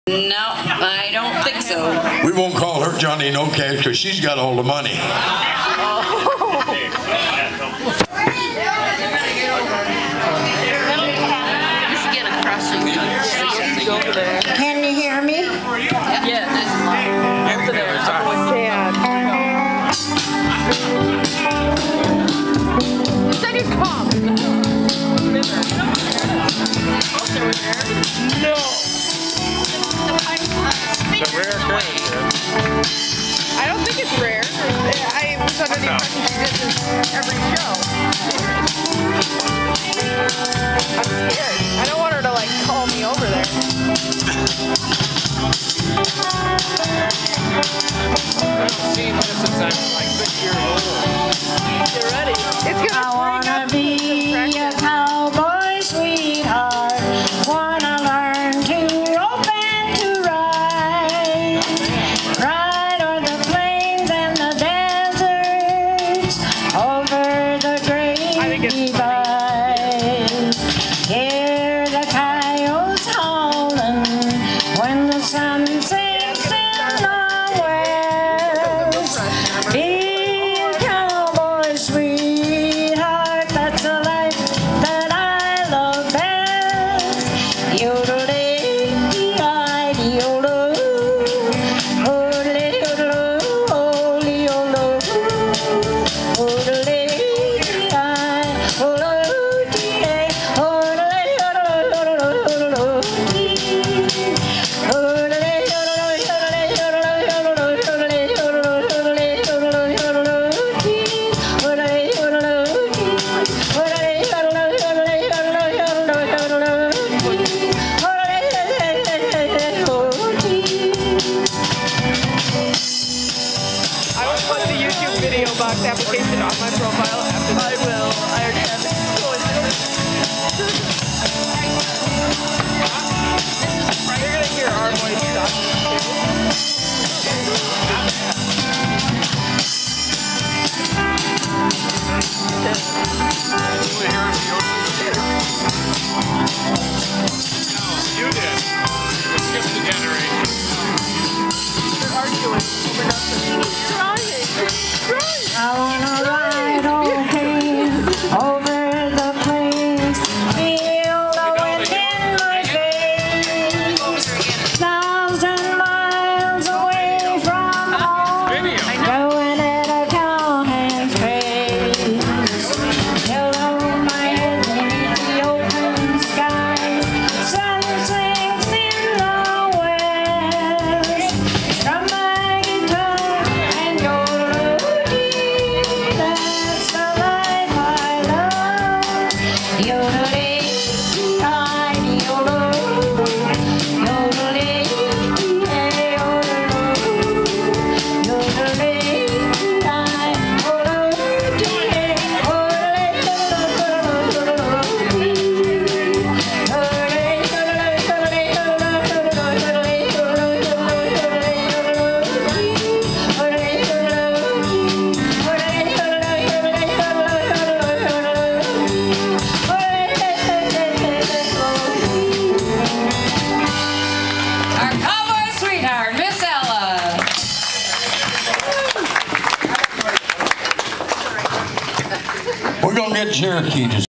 No, I don't think so. We won't call her Johnny No Cash because she's got all the money. Can you hear me? Yeah, that's over there. That is calm. No. It's a rare occurrence. I don't think it's rare. I was under the impression she did this every show. I'm scared. I don't want her to like call me over there. I haven't seen her since I'm like 6 years old. Get ready. It's gonna I wanna be a cowboy sweetheart. Wanna learn to rope and to ride. Ride on the plains and the deserts, over the great divide. Hear the coyotes howling when the sun sinks in the west. Be a cowboy sweetheart, that's the life that I love best. Yodeling-dee-I-dee-yodel, odele-yodel-oh-lee-yodel, odele-dee-I-odel-dee-ay, odele-yodel-yodel-yodel-oh-dee, I will put the YouTube video box application on my profile after this. I will. I already have it. You're gonna hear our voice talking You did. Skip the generation. They're arguing over nothing. Crying. I wanna ride okay over the plains, feel the wind in my face. 1,000 miles away from home, going at a cowhand's pace. Hello, my head beneath the open sky, sun sinks in the west. Strum my guitar and go. That's the life I love. Yodeling-dee-I-dee-yodel, yodeling-dee-ay-yodel, yodeling-dee-ay-odel-dee-ay, Our cowboy sweetheart, Miss Ella. We're going to get Cherokee to